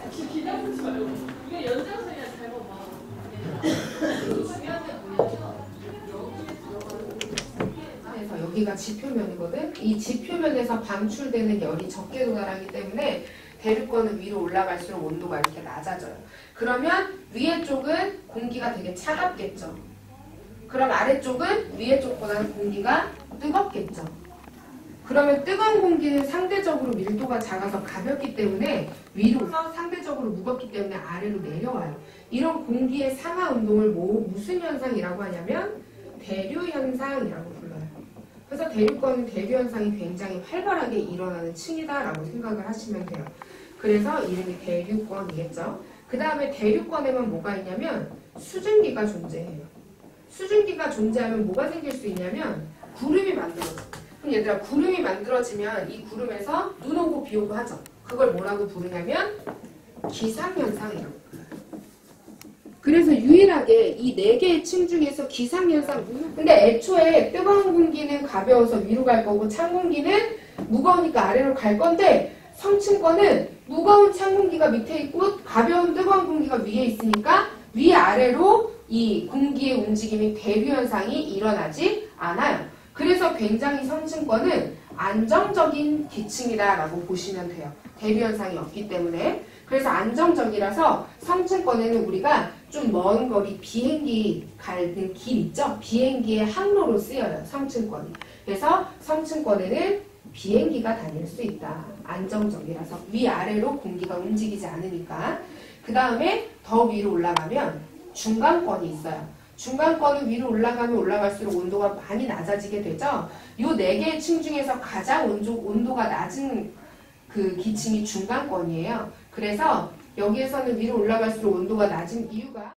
기다리지 말고. 이게 연장선이야, 잘 봐봐. 중요한 게 뭐냐면, 그래서 여기가 지표면이거든. 이 지표면에서 방출되는 열이 적게 도달하기 때문에 대류권은 위로 올라갈수록 온도가 이렇게 낮아져요. 그러면 위에 쪽은 공기가 되게 차갑겠죠. 그럼 아래쪽은 위에 쪽보다는 공기가 뜨겁겠죠. 그러면 뜨거운 공기는 상대적으로 밀도가 작아서 가볍기 때문에 위로, 상대적으로 무겁기 때문에 아래로 내려와요. 이런 공기의 상하 운동을 무슨 현상이라고 하냐면 대류 현상이라고 불러요. 그래서 대류권은 대류 현상이 굉장히 활발하게 일어나는 층이다라고 생각을 하시면 돼요. 그래서 이름이 대류권이겠죠. 그 다음에 대류권에만 뭐가 있냐면 수증기가 존재해요. 수증기가 존재하면 뭐가 생길 수 있냐면 구름이 만들어져요. 그럼 얘들아, 구름이 만들어지면 이 구름에서 눈 오고 비 오고 하죠. 그걸 뭐라고 부르냐면 기상현상이라고 불러요. 그래서 유일하게 이 4개의 층 중에서 기상현상, 근데 애초에 뜨거운 공기는 가벼워서 위로 갈 거고 찬 공기는 무거우니까 아래로 갈 건데 성층권은 무거운 찬 공기가 밑에 있고 가벼운 뜨거운 공기가 위에 있으니까 위아래로 이 공기의 움직임이 대류 현상이 일어나지 않아요. 그래서 굉장히 성층권은 안정적인 기층이다라고 보시면 돼요. 대류 현상이 없기 때문에. 그래서 안정적이라서 성층권에는 우리가 좀 먼 거리 비행기 가는 길 있죠? 비행기의 항로로 쓰여요. 성층권이. 그래서 성층권에는 비행기가 다닐 수 있다. 안정적이라서 위아래로 공기가 움직이지 않으니까. 그 다음에 더 위로 올라가면 중간권이 있어요. 중간권은 위로 올라가면 올라갈수록 온도가 많이 낮아지게 되죠. 요 4개의 층 중에서 가장 온도가 낮은 그 기층이 중간권이에요. 그래서 여기에서는 위로 올라갈수록 온도가 낮은 이유가